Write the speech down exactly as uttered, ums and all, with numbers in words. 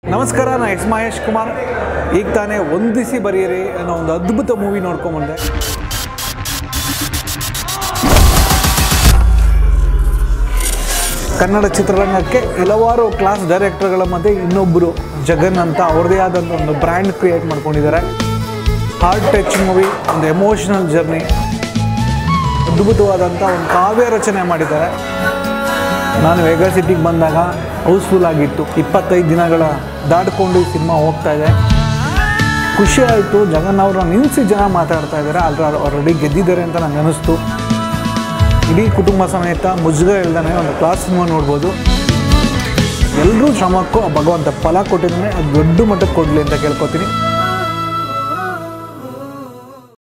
ನಮಸ್ಕಾರ, ನಾನು ಎಕ್ಸ್ ಮಹೇಶ್ ಕುಮಾರ್. ಈಗ ತಾನೇ ಒಂದಿಸಿ ಬರೆಯಿರಿ ಅನ್ನೋ ಒಂದು ಅದ್ಭುತ ಮೂವಿ ನೋಡ್ಕೊಂಬಂದೆ. ಕನ್ನಡ ಚಿತ್ರರಂಗಕ್ಕೆ ಹಲವಾರು ಕ್ಲಾಸ್ ಡೈರೆಕ್ಟರ್ಗಳ ಮಧ್ಯೆ ಇನ್ನೊಬ್ಬರು ಜಗನ್ ಅಂತ ಅವ್ರದೇ ಆದಂಥ ಒಂದು ಬ್ರ್ಯಾಂಡ್ ಕ್ರಿಯೇಟ್ ಮಾಡ್ಕೊಂಡಿದ್ದಾರೆ. ಹಾರ್ಟ್ ಟಚ್ ಮೂವಿ, ಒಂದು ಎಮೋಷನಲ್ ಜರ್ನಿ, ಅದ್ಭುತವಾದಂಥ ಒಂದು ಕಾವ್ಯ ರಚನೆ ಮಾಡಿದ್ದಾರೆ. ನಾನು ವೇಗಾ ಸಿಟಿಗೆ ಬಂದಾಗ ಹೌಸ್ಫುಲ್ ಆಗಿತ್ತು. ಇಪ್ಪತ್ತೈದು ದಿನಗಳ ದಾಟ್ಕೊಂಡು ಈ ಸಿನಿಮಾ ಹೋಗ್ತಾ ಇದೆ. ಖುಷಿ ಆಯಿತು. ಜಗನ್ ಅವ್ರನ್ನ ನಿಲ್ಲಿಸಿ ಜನ ಮಾತಾಡ್ತಾ ಇದ್ದಾರೆ, ಆದರೆ ಆಲ್ರೆಡಿ ಗೆದ್ದಿದ್ದಾರೆ ಅಂತ ನನಗೆ ಅನ್ನಿಸ್ತು. ಇಡೀ ಕುಟುಂಬ ಸಮೇತ ಮುಜುಗ ಇಲ್ದಾನೆ ಒಂದು ಕ್ಲಾಸ್ ಸಿನಿಮಾ ನೋಡ್ಬೋದು. ಎಲ್ಲರೂ ಶ್ರಮಕ್ಕೂ ಭಗವಂತ ಫಲ ಕೊಟ್ಟಿದ್ದಾನೆ, ಅದು ದೊಡ್ಡ ಮಟ್ಟಕ್ಕೆ ಕೊಡಲಿ ಅಂತ ಕೇಳ್ಕೊತೀನಿ.